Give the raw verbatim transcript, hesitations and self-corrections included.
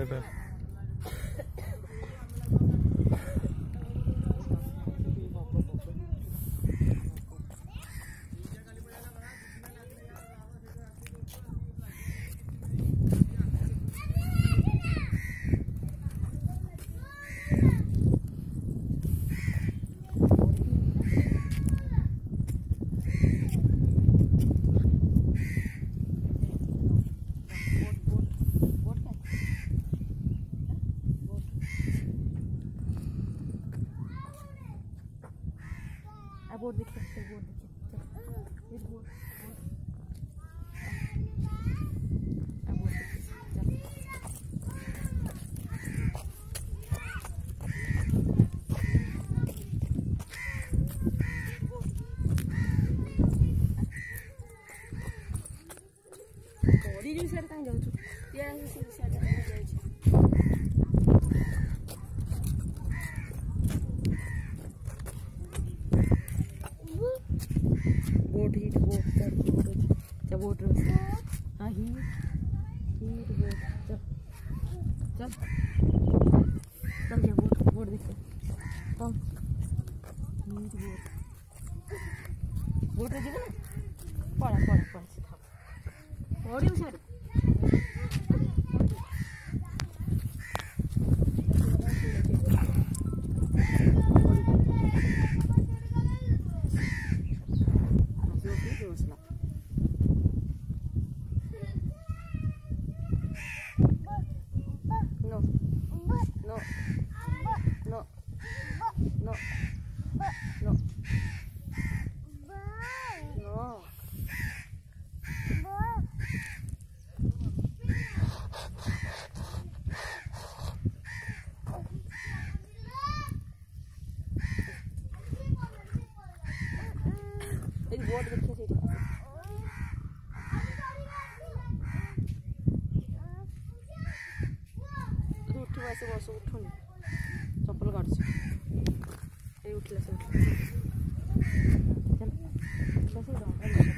এটা बोर्ड देखिए बोर्ड देखिए इस बोर्ड बोर्ड बॉडी जो सियार कहीं जाऊँ ये सियार जाऊँ बोट हीट बोट चल बोट चल बोट हाँ हीट हीट बोट चल चल चल जा बोट बोट देखो कम हीट बोट बोट जी ना पड़ा पड़ा पड़ा सीधा बॉडी में सारे No. No. No. एक बोर्ड देखिए सीधा उठी वैसे बस उठुनी चप्पल काट ये उठला से उठला चल उठला से रहा